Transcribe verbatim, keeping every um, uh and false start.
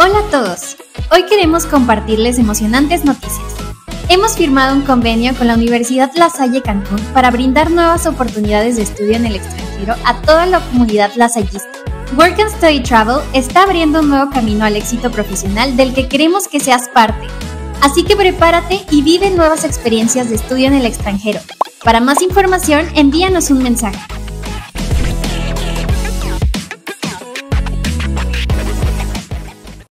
Hola a todos, hoy queremos compartirles emocionantes noticias. Hemos firmado un convenio con la Universidad La Salle Cancún para brindar nuevas oportunidades de estudio en el extranjero a toda la comunidad lasallista. Work and Study Travel está abriendo un nuevo camino al éxito profesional del que queremos que seas parte. Así que prepárate y vive nuevas experiencias de estudio en el extranjero. Para más información, envíanos un mensaje.